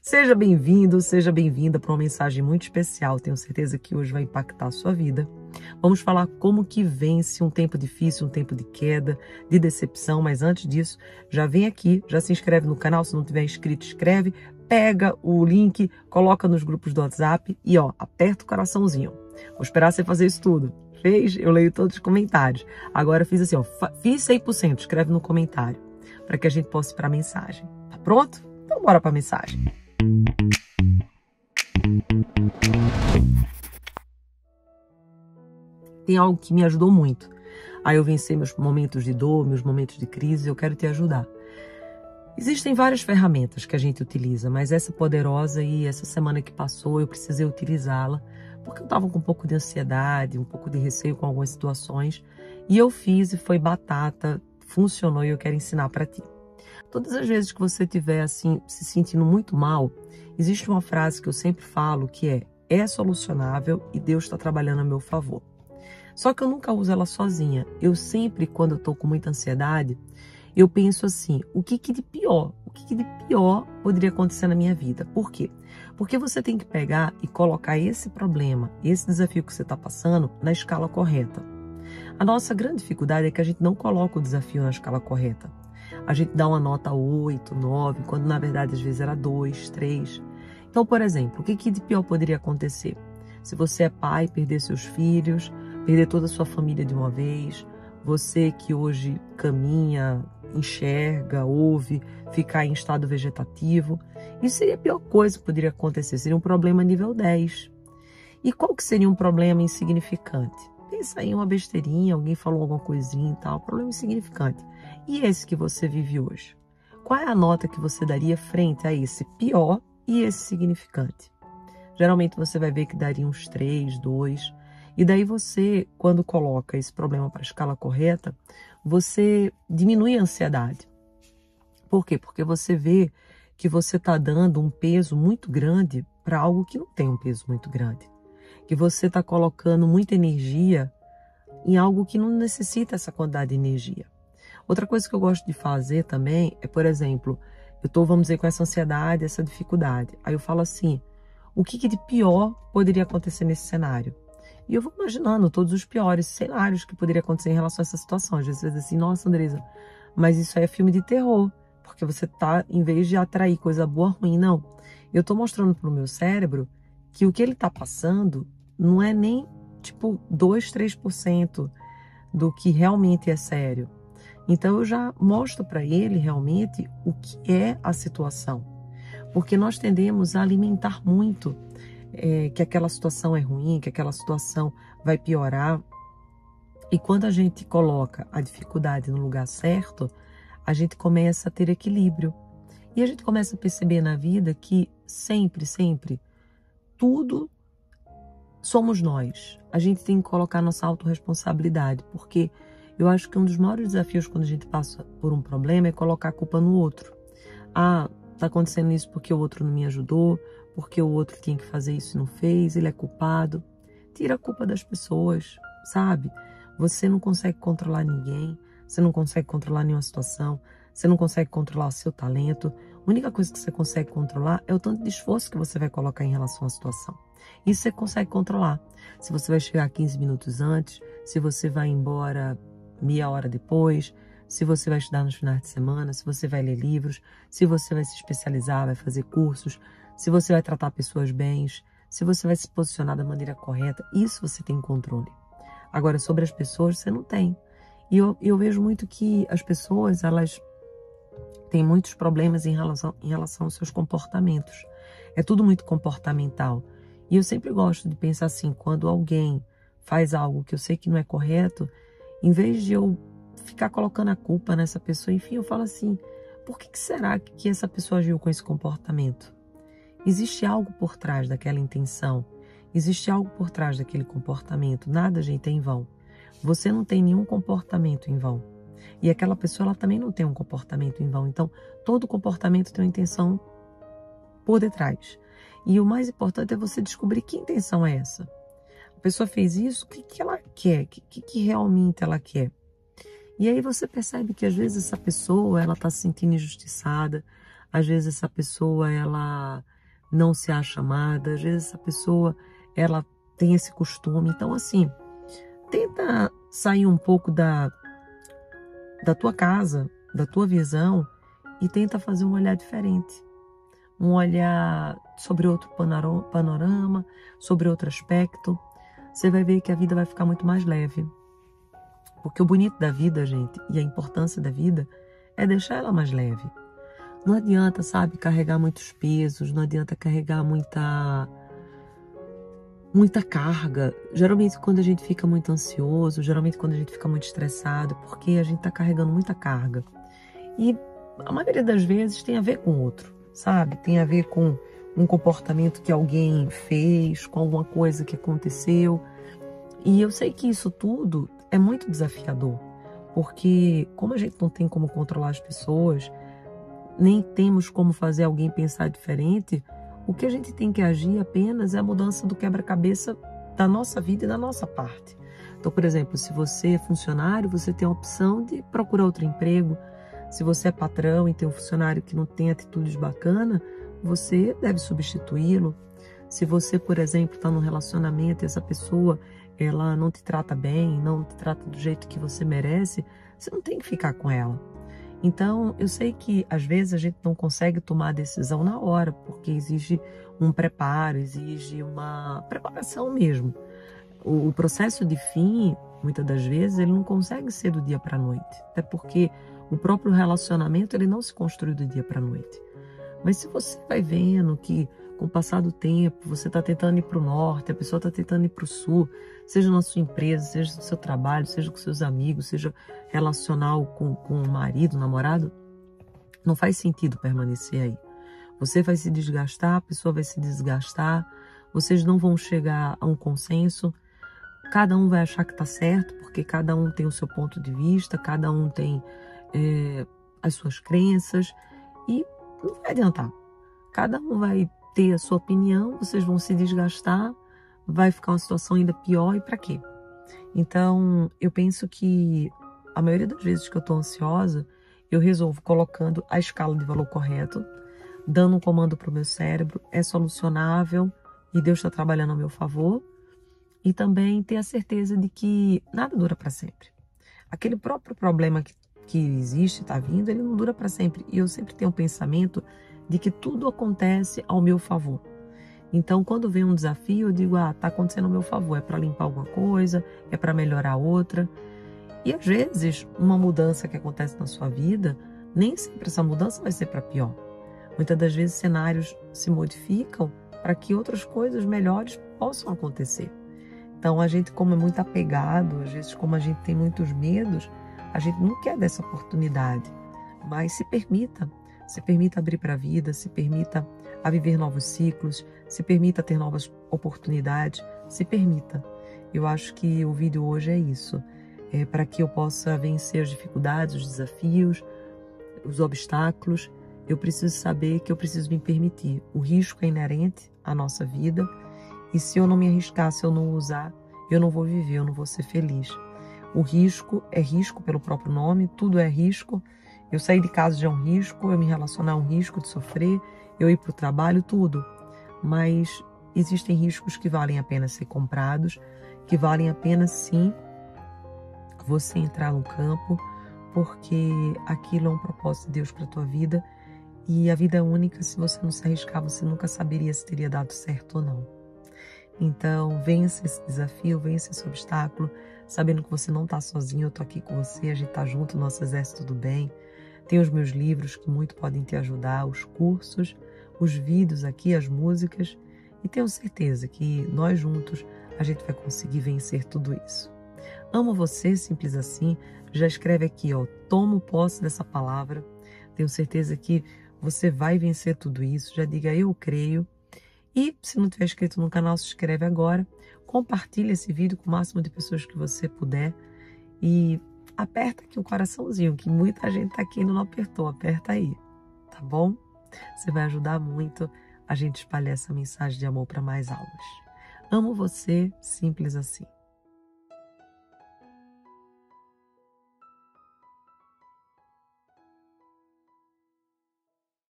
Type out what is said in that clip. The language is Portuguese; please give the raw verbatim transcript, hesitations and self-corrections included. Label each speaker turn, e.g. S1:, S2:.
S1: Seja bem-vindo, seja bem-vinda para uma mensagem muito especial. Tenho certeza que hoje vai impactar a sua vida. Vamos falar como que vence um tempo difícil, um tempo de queda, de decepção. Mas antes disso, já vem aqui, já se inscreve no canal. Se não tiver inscrito, inscreve. Pega o link, coloca nos grupos do WhatsApp e ó, aperta o coraçãozinho. Vou esperar você fazer isso tudo. Fez? Eu leio todos os comentários. Agora fiz assim, ó, fiz cem por cento, escreve no comentário, para que a gente possa ir para a mensagem. Tá pronto? Então bora para a mensagem. Tem algo que me ajudou muito a eu vencer meus momentos de dor, meus momentos de crise. Eu quero te ajudar. Existem várias ferramentas que a gente utiliza, mas essa poderosa, e essa semana que passou eu precisei utilizá-la porque eu estava com um pouco de ansiedade, um pouco de receio com algumas situações, e eu fiz e foi batata, funcionou, e eu quero ensinar para ti. Todas as vezes que você estiver assim, se sentindo muito mal, existe uma frase que eu sempre falo que é, é solucionável e Deus está trabalhando a meu favor. Só que eu nunca uso ela sozinha. Eu sempre, quando eu estou com muita ansiedade, eu penso assim, o que que de pior, o que que de pior poderia acontecer na minha vida? Por quê? Porque você tem que pegar e colocar esse problema, esse desafio que você está passando, na escala correta. A nossa grande dificuldade é que a gente não coloca o desafio na escala correta. A gente dá uma nota oito, nove, quando na verdade às vezes era dois, três. Então, por exemplo, o que que de pior poderia acontecer? Se você é pai, perder seus filhos, perder toda a sua família de uma vez, você que hoje caminha, enxerga, ouve, ficar em estado vegetativo, isso seria a pior coisa que poderia acontecer, seria um problema nível dez. E qual que seria um problema insignificante? Pensa em uma besteirinha, alguém falou alguma coisinha e tal, problema insignificante. E esse que você vive hoje? Qual é a nota que você daria frente a esse pior e esse significante? Geralmente você vai ver que daria uns três, dois. E daí você, quando coloca esse problema para a escala correta, você diminui a ansiedade. Por quê? Porque você vê que você está dando um peso muito grande para algo que não tem um peso muito grande. Que você está colocando muita energia em algo que não necessita essa quantidade de energia. Outra coisa que eu gosto de fazer também é, por exemplo, eu estou, vamos dizer, com essa ansiedade, essa dificuldade. Aí eu falo assim, o que que de pior poderia acontecer nesse cenário? E eu vou imaginando todos os piores cenários que poderiam acontecer em relação a essa situação. Às vezes você diz assim, nossa, Andresa, mas isso aí é filme de terror. Porque você tá, em vez de atrair coisa boa, ruim, não. Eu tô mostrando pro meu cérebro que o que ele tá passando não é nem, tipo, dois, três por cento do que realmente é sério. Então eu já mostro para ele realmente o que é a situação. Porque nós tendemos a alimentar muito É, que aquela situação é ruim, que aquela situação vai piorar. E quando a gente coloca a dificuldade no lugar certo, a gente começa a ter equilíbrio. E a gente começa a perceber na vida que sempre, sempre, tudo somos nós. A gente tem que colocar nossa autorresponsabilidade, porque eu acho que um dos maiores desafios quando a gente passa por um problema é colocar a culpa no outro. Ah, tá acontecendo isso porque o outro não me ajudou, porque o outro tinha que fazer isso e não fez, ele é culpado. Tira a culpa das pessoas, sabe? Você não consegue controlar ninguém, você não consegue controlar nenhuma situação, você não consegue controlar o seu talento. A única coisa que você consegue controlar é o tanto de esforço que você vai colocar em relação à situação. Isso você consegue controlar. Se você vai chegar quinze minutos antes, se você vai embora meia hora depois, se você vai estudar nos finais de semana, se você vai ler livros, se você vai se especializar, vai fazer cursos, se você vai tratar pessoas bem, se você vai se posicionar da maneira correta, isso você tem controle. Agora, sobre as pessoas, você não tem. E eu, eu vejo muito que as pessoas, elas têm muitos problemas em relação, em relação aos seus comportamentos. É tudo muito comportamental. E eu sempre gosto de pensar assim, quando alguém faz algo que eu sei que não é correto, em vez de eu ficar colocando a culpa nessa pessoa, enfim, eu falo assim, por que, que será que essa pessoa agiu com esse comportamento? Existe algo por trás daquela intenção, existe algo por trás daquele comportamento, nada, gente, é em vão. Você não tem nenhum comportamento em vão. E aquela pessoa, ela também não tem um comportamento em vão. Então, todo comportamento tem uma intenção por detrás. E o mais importante é você descobrir que intenção é essa. A pessoa fez isso, o que, que ela quer? O que, que realmente ela quer? E aí você percebe que às vezes essa pessoa, ela está se sentindo injustiçada, às vezes essa pessoa, ela não se acha amada, às vezes essa pessoa, ela tem esse costume. Então, assim, tenta sair um pouco da, da tua casa, da tua visão, e tenta fazer um olhar diferente. Um olhar sobre outro panorama, sobre outro aspecto. Você vai ver que a vida vai ficar muito mais leve. Porque o bonito da vida, gente, e a importância da vida é deixar ela mais leve. Não adianta, sabe, carregar muitos pesos, não adianta carregar muita, muita carga. Geralmente quando a gente fica muito ansioso, geralmente quando a gente fica muito estressado, porque a gente está carregando muita carga. E a maioria das vezes tem a ver com o outro, sabe? Tem a ver com um comportamento que alguém fez, com alguma coisa que aconteceu. E eu sei que isso tudo é muito desafiador, porque como a gente não tem como controlar as pessoas, nem temos como fazer alguém pensar diferente, o que a gente tem que agir apenas é a mudança do quebra-cabeça da nossa vida e da nossa parte. Então, por exemplo, se você é funcionário, você tem a opção de procurar outro emprego. Se você é patrão e tem um funcionário que não tem atitudes bacanas, você deve substituí-lo. Se você, por exemplo, está num relacionamento e essa pessoa ela não te trata bem, não te trata do jeito que você merece, você não tem que ficar com ela. Então, eu sei que às vezes a gente não consegue tomar a decisão na hora, porque exige um preparo, exige uma preparação mesmo. O, o processo de fim, muitas das vezes, ele não consegue ser do dia para a noite, até porque o próprio relacionamento ele não se construi do dia para a noite. Mas se você vai vendo que com o passar do tempo, você está tentando ir para o norte, a pessoa está tentando ir para o sul, seja na sua empresa, seja no seu trabalho, seja com seus amigos, seja relacional com, com o marido, namorado, não faz sentido permanecer aí. Você vai se desgastar, a pessoa vai se desgastar, vocês não vão chegar a um consenso, cada um vai achar que está certo, porque cada um tem o seu ponto de vista, cada um tem é, as suas crenças, e não vai adiantar. Cada um vai ter a sua opinião, vocês vão se desgastar, vai ficar uma situação ainda pior, e para quê? Então, eu penso que a maioria das vezes que eu estou ansiosa, eu resolvo colocando a escala de valor correto, dando um comando para o meu cérebro, é solucionável e Deus está trabalhando a meu favor, e também ter a certeza de que nada dura para sempre. Aquele próprio problema que, que existe, está vindo, ele não dura para sempre, e eu sempre tenho o pensamento de que tudo acontece ao meu favor. Então, quando vem um desafio, eu digo, ah, tá acontecendo ao meu favor, é para limpar alguma coisa, é para melhorar outra. E às vezes, uma mudança que acontece na sua vida, nem sempre essa mudança vai ser para pior. Muitas das vezes, cenários se modificam para que outras coisas melhores possam acontecer. Então, a gente, como é muito apegado, às vezes, como a gente tem muitos medos, a gente não quer dessa oportunidade, mas se permita. Se permita abrir para a vida, se permita a viver novos ciclos, se permita ter novas oportunidades, se permita. Eu acho que o vídeo hoje é isso, é para que eu possa vencer as dificuldades, os desafios, os obstáculos. Eu preciso saber que eu preciso me permitir. O risco é inerente à nossa vida e se eu não me arriscar, se eu não usar, eu não vou viver, eu não vou ser feliz. O risco é risco pelo próprio nome, tudo é risco. Eu sair de casa já é um risco, eu me relacionar é um risco de sofrer, eu ir para o trabalho, tudo. Mas existem riscos que valem a pena ser comprados, que valem a pena, sim, você entrar no campo, porque aquilo é um propósito de Deus para a tua vida. E a vida é única, se você não se arriscar, você nunca saberia se teria dado certo ou não. Então, vença esse desafio, vença esse obstáculo, sabendo que você não está sozinho, eu estou aqui com você, a gente está junto, nosso exército do bem. Tem os meus livros que muito podem te ajudar, os cursos, os vídeos aqui, as músicas. E tenho certeza que nós juntos a gente vai conseguir vencer tudo isso. Amo você, simples assim. Já escreve aqui, ó, tomo posse dessa palavra. Tenho certeza que você vai vencer tudo isso. Já diga, eu creio. E se não tiver inscrito no canal, se inscreve agora. Compartilhe esse vídeo com o máximo de pessoas que você puder. E aperta aqui o coraçãozinho, que muita gente tá aqui e não apertou. Aperta aí, tá bom? Você vai ajudar muito a gente espalhar essa mensagem de amor para mais almas. Amo você, simples assim.